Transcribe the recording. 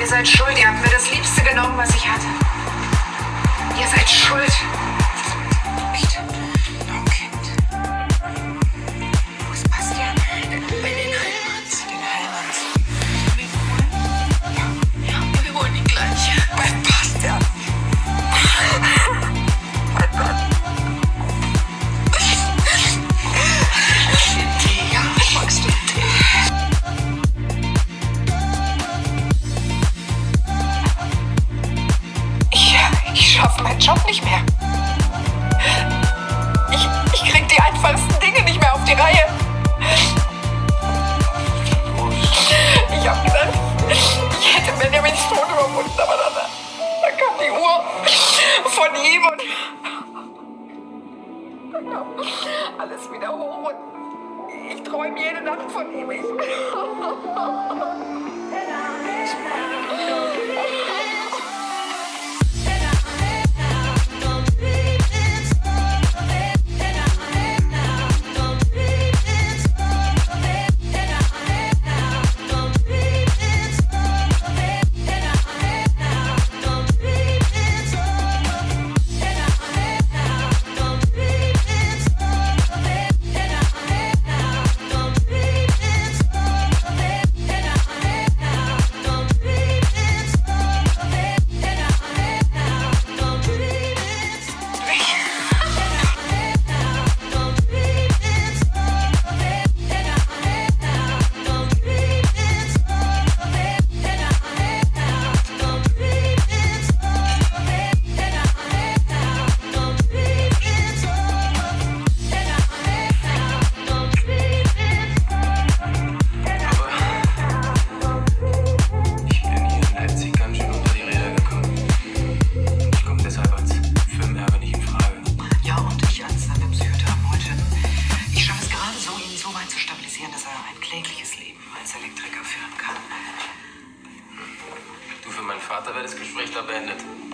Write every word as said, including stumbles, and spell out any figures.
Ihr seid schuld, ihr habt mir das Liebste genommen, was ich hatte. Ihr seid schuld. Echt? Oh, Kind. Wo ist Bastian? Bei den Heilmanns. Den Heilmanns. Wir holen? Ja, ja, wir holen ihn gleich. Bei Bastian. Mein Gott. Tee, ja? Magst du Tee? Ich schaffe meinen Job nicht mehr. Ich, ich krieg die einfachsten Dinge nicht mehr auf die Reihe. Ich hab gedacht, ich hätte Benjamins Tod überwunden, aber dann, dann kam die Uhr von ihm und dann kam alles wieder hoch und ich träume jede Nacht von ihm. Ich dass er ein klägliches Leben als Elektriker führen kann. Du, für meinen Vater wäre das Gespräch da beendet.